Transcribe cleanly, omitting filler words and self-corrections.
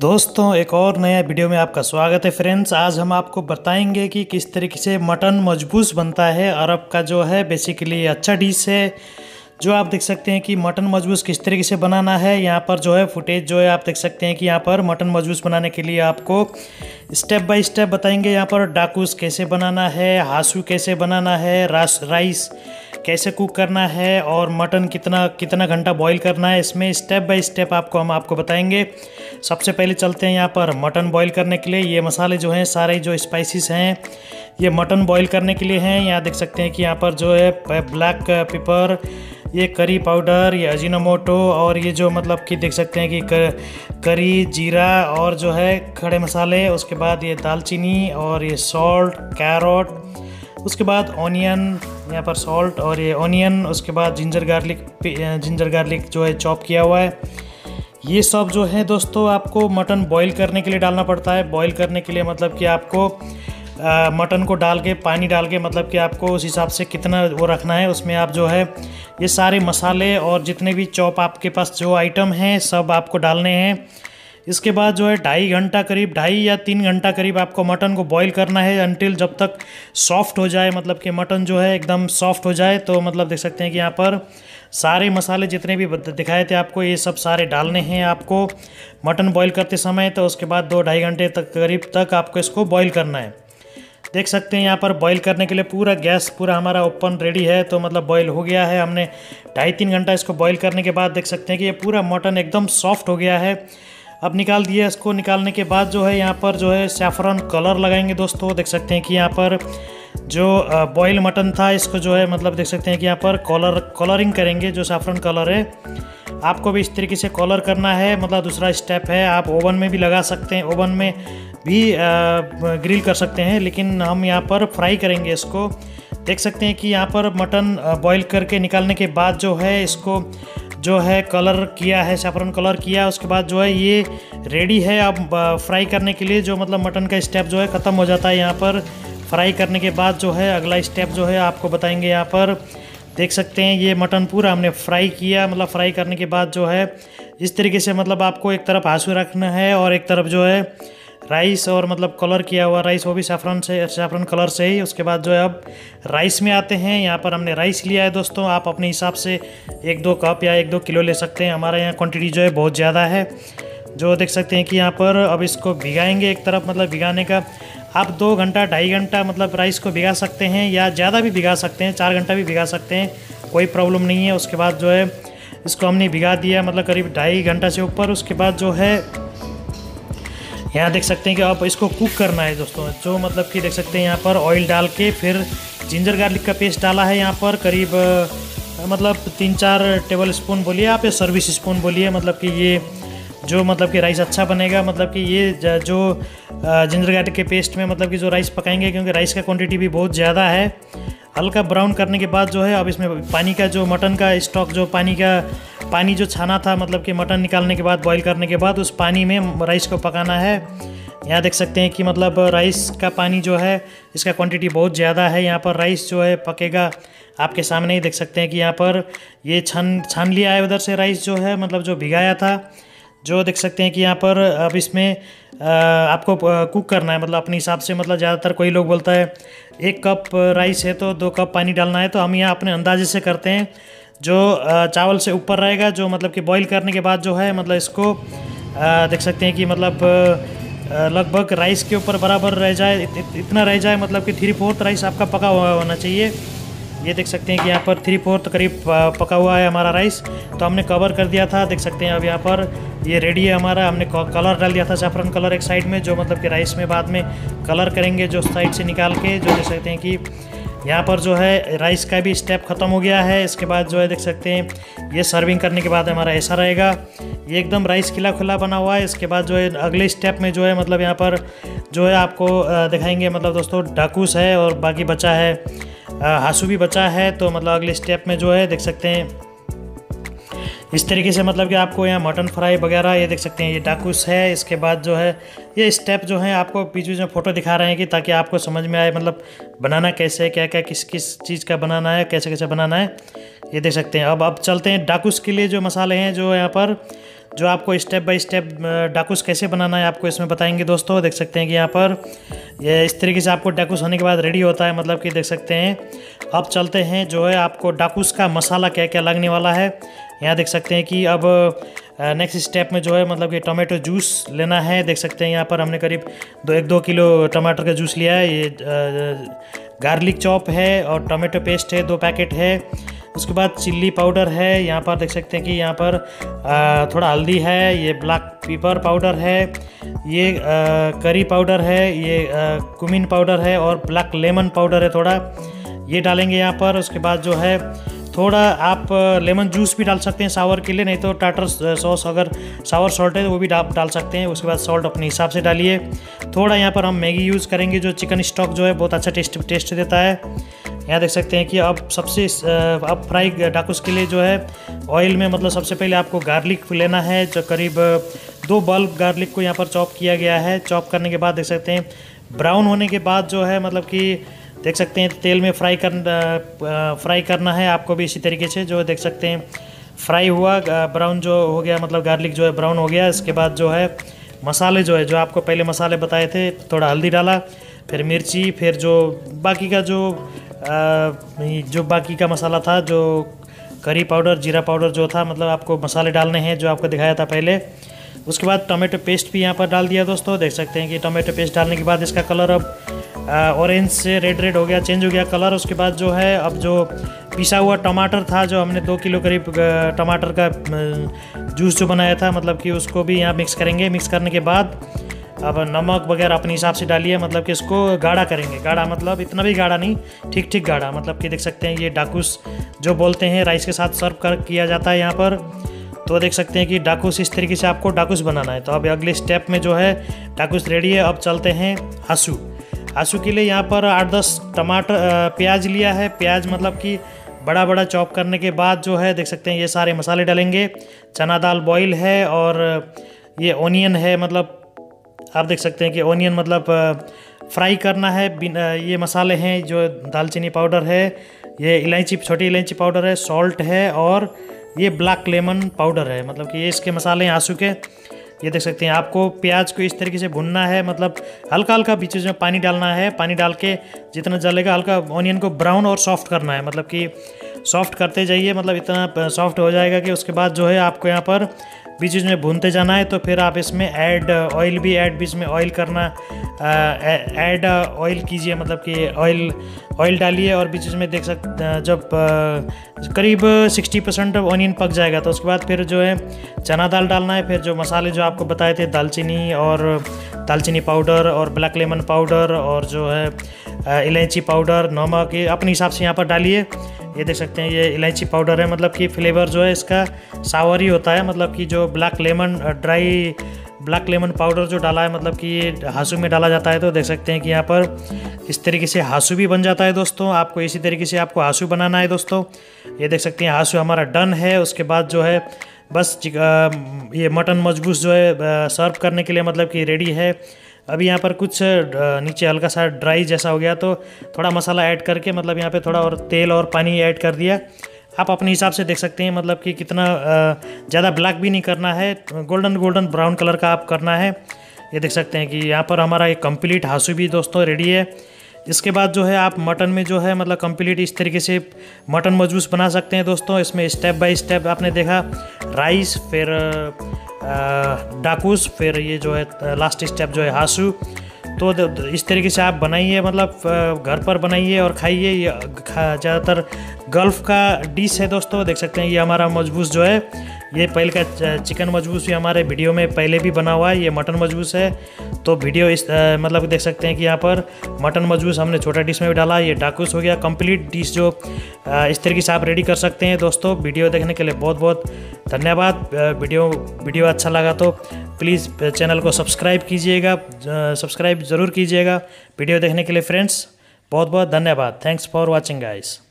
दोस्तों एक और नया वीडियो में आपका स्वागत है फ्रेंड्स। आज हम आपको बताएंगे कि किस तरीके से मटन मजबूस बनता है। अरब का जो है बेसिकली अच्छा डिश है, जो आप देख सकते हैं कि मटन मजबूस किस तरीके से बनाना है। यहाँ पर जो है फुटेज जो है आप देख सकते हैं कि यहाँ पर मटन मजबूस बनाने के लिए आपको स्टेप बाय स्टेप बताएंगे। यहाँ पर डाकूस कैसे बनाना है, हासू कैसे बनाना है, राइस कैसे कुक करना है और मटन कितना कितना घंटा बॉईल करना है। इसमें स्टेप बाय स्टेप हम आपको बताएंगे। सबसे पहले चलते हैं यहाँ पर मटन बॉईल करने के लिए। ये मसाले जो हैं सारे जो स्पाइसेस हैं ये मटन बॉईल करने के लिए हैं। यहाँ देख सकते हैं कि यहाँ पर जो है ब्लैक पेपर, ये करी पाउडर, ये अजीनोमोटो और ये जो मतलब कि देख सकते हैं कि करी, जीरा और जो है खड़े मसाले, उसके बाद ये दालचीनी और ये सॉल्ट, कैरोट, उसके बाद ऑनियन, यहाँ पर सॉल्ट और ये ऑनियन, उसके बाद जिंजर गार्लिक जो है चॉप किया हुआ है। ये सब जो है दोस्तों आपको मटन बॉईल करने के लिए डालना पड़ता है। बॉईल करने के लिए मतलब कि आपको मटन को डाल के पानी डाल के मतलब कि आपको उस हिसाब से कितना वो रखना है। उसमें आप जो है ये सारे मसाले और जितने भी चॉप आपके पास जो आइटम हैं सब आपको डालने हैं। इसके बाद जो है 2.5 या 3 घंटा करीब आपको मटन को बॉईल करना है अनटिल जब तक सॉफ्ट हो जाए, मतलब कि मटन जो है एकदम सॉफ्ट हो जाए। तो मतलब देख सकते हैं कि यहाँ पर सारे मसाले जितने भी दिखाए थे आपको ये सब सारे डालने हैं आपको मटन बॉईल करते समय। तो उसके बाद 2-2.5 घंटे तक करीब तक आपको इसको बॉईल करना है। देख सकते हैं यहाँ पर बॉईल करने के लिए पूरा गैस पूरा हमारा ओपन रेडी है। तो मतलब बॉईल हो गया है। हमने 2.5-3 घंटा इसको बॉईल करने के बाद देख सकते हैं कि ये पूरा मटन एकदम सॉफ्ट हो गया है। अब निकाल दिया। इसको निकालने के बाद जो है यहाँ पर जो है सैफरन कलर लगाएंगे दोस्तों। देख सकते हैं कि यहाँ पर जो बॉयल मटन था इसको जो है मतलब देख सकते हैं कि यहाँ पर कलरिंग करेंगे। जो सैफरन कलर है आपको भी इस तरीके से कलर करना है। मतलब दूसरा स्टेप है, आप ओवन में भी लगा सकते हैं, ओवन में भी ग्रिल कर सकते हैं, लेकिन हम यहाँ पर फ्राई करेंगे इसको। देख सकते हैं कि यहाँ पर मटन बॉईल करके निकालने के बाद जो है इसको जो है कलर किया है, सैफरन कलर किया। उसके बाद जो है ये रेडी है अब फ्राई करने के लिए। जो मतलब मटन का स्टेप जो है ख़त्म हो जाता है यहाँ पर फ्राई करने के बाद। जो है अगला स्टेप जो है आपको बताएंगे। यहाँ पर देख सकते हैं ये मटन पूरा हमने फ्राई किया। मतलब फ्राई करने के बाद जो है इस तरीके से मतलब आपको एक तरफ हासू रखना है और एक तरफ जो है राइस और मतलब कलर किया हुआ राइस, वो भी सैफरन कलर से ही। उसके बाद जो है अब राइस में आते हैं। यहाँ पर हमने राइस लिया है दोस्तों। आप अपने हिसाब से 1-2 कप या 1-2 किलो ले सकते हैं। हमारे यहाँ क्वांटिटी जो है बहुत ज़्यादा है। जो देख सकते हैं कि यहाँ पर अब इसको भिगाएंगे एक तरफ। मतलब भिगाने का आप 2 घंटा 2.5 घंटा मतलब राइस को भिगा सकते हैं या ज़्यादा भी भिगा सकते हैं, 4 घंटा भी भिगा सकते हैं, कोई प्रॉब्लम नहीं है। उसके बाद जो है इसको हमने भिगा दिया मतलब करीब 2.5 घंटा से ऊपर। उसके बाद जो है यहाँ देख सकते हैं कि अब इसको कुक करना है दोस्तों। जो मतलब कि देख सकते हैं यहाँ पर ऑयल डाल के फिर जिंजर गार्लिक का पेस्ट डाला है यहाँ पर करीब मतलब 3-4 टेबल स्पून बोलिए आप या सर्विस स्पून बोलिए। मतलब कि ये जो मतलब कि राइस अच्छा बनेगा। मतलब कि ये जो जिंजर गार्लिक के पेस्ट में मतलब कि जो राइस पकाएंगे, क्योंकि राइस का क्वांटिटी भी बहुत ज़्यादा है। हल्का ब्राउन करने के बाद जो है अब इसमें पानी का जो मटन का स्टॉक, जो पानी जो छाना था मतलब कि मटन निकालने के बाद बॉईल करने के बाद उस पानी में राइस को पकाना है। यहाँ देख सकते हैं कि मतलब राइस का पानी जो है इसका क्वांटिटी बहुत ज़्यादा है। यहाँ पर राइस जो है पकेगा आपके सामने ही। देख सकते हैं कि यहाँ पर ये छान लिया है उधर से राइस जो है मतलब जो भिगाया था। जो देख सकते हैं कि यहाँ पर अब इसमें आपको कुक करना है मतलब अपने हिसाब से। मतलब ज़्यादातर कोई लोग बोलता है 1 कप राइस है तो 2 कप पानी डालना है। तो हम यहाँ अपने अंदाजे से करते हैं। जो चावल से ऊपर रहेगा, जो मतलब कि बॉईल करने के बाद जो है मतलब इसको देख सकते हैं कि मतलब लगभग राइस के ऊपर बराबर रह जाए, इतना रह जाए मतलब कि 3/4 राइस आपका पका हुआ होना चाहिए। ये देख सकते हैं कि यहाँ पर 3/4 करीब पका हुआ है हमारा राइस। तो हमने कवर कर दिया था। देख सकते हैं अब यहाँ पर ये रेडी है हमारा। हमने कलर डाल दिया था सैफरन कलर एक साइड में, जो मतलब कि राइस में बाद में कलर करेंगे जो साइड से निकाल के। जो देख सकते हैं कि यहाँ पर जो है राइस का भी स्टेप ख़त्म हो गया है। इसके बाद जो है देख सकते हैं ये सर्विंग करने के बाद हमारा ऐसा रहेगा। ये एकदम राइस खिला खुला बना हुआ है। इसके बाद जो है अगले स्टेप में जो है मतलब यहाँ पर जो है आपको दिखाएंगे मतलब दोस्तों डाकूस है और बाकी बचा है हासू भी बचा है। तो मतलब अगले स्टेप में जो है देख सकते हैं इस तरीके से मतलब कि आपको यहाँ मटन फ्राई वगैरह ये देख सकते हैं ये डाकूस है। इसके बाद जो है ये स्टेप जो है आपको बीच बीच में फ़ोटो दिखा रहे हैं कि ताकि आपको समझ में आए मतलब बनाना कैसे, क्या क्या किस किस चीज़ का बनाना है, कैसे कैसे बनाना है। ये देख सकते हैं। अब चलते हैं डाकूस के लिए जो मसाले हैं। जो यहाँ पर जो आपको स्टेप बाय स्टेप डाकूस कैसे बनाना है आपको इसमें बताएंगे दोस्तों। देख सकते हैं कि यहाँ पर ये इस तरीके से आपको डाकूस होने के बाद रेडी होता है, मतलब कि देख सकते हैं। अब चलते हैं जो है आपको डाकूस का मसाला क्या क्या लगने वाला है। यहाँ देख सकते हैं कि अब नेक्स्ट स्टेप में जो है मतलब कि टमाटो जूस लेना है। देख सकते हैं यहाँ पर हमने करीब 1-2 किलो टमाटर का जूस लिया है। ये गार्लिक चॉप है और टमाटो पेस्ट है 2 पैकेट है। उसके बाद चिल्ली पाउडर है, यहाँ पर देख सकते हैं कि यहाँ पर थोड़ा हल्दी है, ये ब्लैक पेपर पाउडर है, ये करी पाउडर है, ये कुमिन पाउडर है और ब्लैक लेमन पाउडर है थोड़ा, ये डालेंगे यहाँ पर। उसके बाद जो है थोड़ा आप लेमन जूस भी डाल सकते हैं सावर के लिए, नहीं तो टाटर सॉस अगर सावर सॉल्ट है तो वो भी आप डाल सकते हैं। उसके बाद सॉल्ट अपने हिसाब से डालिए। थोड़ा यहाँ पर हम मैगी यूज़ करेंगे, जो चिकन स्टॉक जो है बहुत अच्छा टेस्ट देता है। यहाँ देख सकते हैं कि अब अब फ्राई डाकूस के लिए जो है ऑयल में मतलब सबसे पहले आपको गार्लिक लेना है, जो करीब 2 बल्ब गार्लिक को यहाँ पर चॉप किया गया है। चॉप करने के बाद देख सकते हैं ब्राउन होने के बाद जो है मतलब कि देख सकते हैं तेल में फ्राई करना है आपको भी इसी तरीके से। जो देख सकते हैं फ्राई हुआ, ब्राउन जो हो गया मतलब गार्लिक जो है ब्राउन हो गया। इसके बाद जो है मसाले जो है, जो आपको पहले मसाले बताए थे, थोड़ा हल्दी डाला, फिर मिर्ची, फिर जो बाकी का जो बाकी का मसाला था, जो करी पाउडर, जीरा पाउडर जो था, मतलब आपको मसाले डालने हैं जो आपको दिखाया था पहले। उसके बाद टमाटो पेस्ट भी यहाँ पर डाल दिया दोस्तों। देख सकते हैं कि टमाटो पेस्ट डालने के बाद इसका कलर अब ऑरेंज से रेड हो गया, चेंज हो गया कलर। उसके बाद जो है अब जो पिसा हुआ टमाटर था, जो हमने 2 किलो करीब टमाटर का जूस जो बनाया था, मतलब कि उसको भी यहाँ मिक्स करेंगे। मिक्स करने के बाद अब नमक वगैरह अपने हिसाब से डालिए, मतलब कि इसको गाढ़ा करेंगे। गाढ़ा मतलब इतना भी गाढ़ा नहीं, ठीक गाढ़ा, मतलब कि देख सकते हैं ये डाकूस जो बोलते हैं राइस के साथ सर्व किया जाता है यहाँ पर। तो देख सकते हैं कि डाकूस इस तरीके से आपको डाकूस बनाना है। तो अब अगले स्टेप में जो है डाकूस रेडी है। अब चलते हैं आसू के लिए। यहाँ पर 8-10 प्याज लिया है। प्याज मतलब कि बड़ा चॉप करने के बाद जो है देख सकते हैं ये सारे मसाले डालेंगे। चना दाल बॉईल है और ये ओनियन है, मतलब आप देख सकते हैं कि ओनियन मतलब फ्राई करना है। ये मसाले हैं, जो दालचीनी पाउडर है, ये इलायची, छोटी इलायची पाउडर है, सॉल्ट है और ये ब्लैक लेमन पाउडर है, मतलब कि ये इसके मसाले हैं आसू के। ये देख सकते हैं आपको प्याज को इस तरीके से भुनना है, मतलब हल्का बीच में पानी डालना है। पानी डाल के जितना जलेगा हल्का ऑनियन को ब्राउन और सॉफ्ट करना है, मतलब कि सॉफ्ट करते जाइए, मतलब इतना सॉफ्ट हो जाएगा कि उसके बाद जो है आपको यहाँ पर बीच में भूनते जाना है। तो फिर आप इसमें ऑयल भी बीच में ऑयल करना, ऑयल कीजिए, मतलब कि ऑयल डालिए और बीच में देख सकते जब करीब 60% ऑनियन पक जाएगा तो उसके बाद फिर जो है चना दाल डालना है। फिर जो मसाले जो आपको बताए थे, दालचीनी पाउडर और ब्लैक लेमन पाउडर और जो है इलायची पाउडर, नमक, ये अपने हिसाब से यहाँ पर डालिए। ये देख सकते हैं ये इलायची पाउडर है, मतलब कि फ्लेवर जो है इसका सावर ही होता है, मतलब कि जो ब्लैक लेमन पाउडर जो डाला है, मतलब कि ये हासू में डाला जाता है। तो देख सकते हैं कि यहाँ पर इस तरीके से हासू भी बन जाता है दोस्तों। आपको इसी तरीके से आपको हासू बनाना है दोस्तों। ये देख सकते हैं हासू हमारा डन है। उसके बाद जो है बस ये मटन मजबूस जो है सर्व करने के लिए मतलब कि रेडी है। अभी यहाँ पर कुछ नीचे हल्का सा ड्राई जैसा हो गया तो थोड़ा मसाला ऐड करके, मतलब यहाँ पे थोड़ा और तेल और पानी ऐड कर दिया। आप अपने हिसाब से देख सकते हैं, मतलब कि कितना ज़्यादा ब्लैक भी नहीं करना है, गोल्डन ब्राउन कलर का आप करना है। ये देख सकते हैं कि यहाँ पर हमारा एक कंप्लीट हासू भी दोस्तों रेडी है। इसके बाद जो है आप मटन में जो है मतलब कंप्लीट इस तरीके से मटन मजबूस बना सकते हैं दोस्तों। इसमें स्टेप बाय स्टेप आपने देखा, राइस, फिर डाकूस, फिर ये जो है लास्ट स्टेप जो है हासू। तो इस तरीके से आप बनाइए, मतलब घर पर बनाइए और खाइए। ये ज़्यादातर गल्फ़ का डिश है दोस्तों। देख सकते हैं ये हमारा मजबूस जो है, ये पहले का चिकन मजबूस भी हमारे वीडियो में पहले भी बना हुआ है। ये मटन मजबूस है। तो वीडियो इस मतलब देख सकते हैं कि यहाँ पर मटन मजबूस हमने छोटा डिश में भी डाला। ये डाकूस हो गया कंप्लीट डिश, जो इस तरीके से आप रेडी कर सकते हैं दोस्तों। वीडियो देखने के लिए बहुत बहुत धन्यवाद। वीडियो अच्छा लगा तो प्लीज़ चैनल को सब्सक्राइब कीजिएगा, सब्सक्राइब ज़रूर कीजिएगा। वीडियो देखने के लिए फ्रेंड्स बहुत बहुत धन्यवाद। Thanks for watching guys.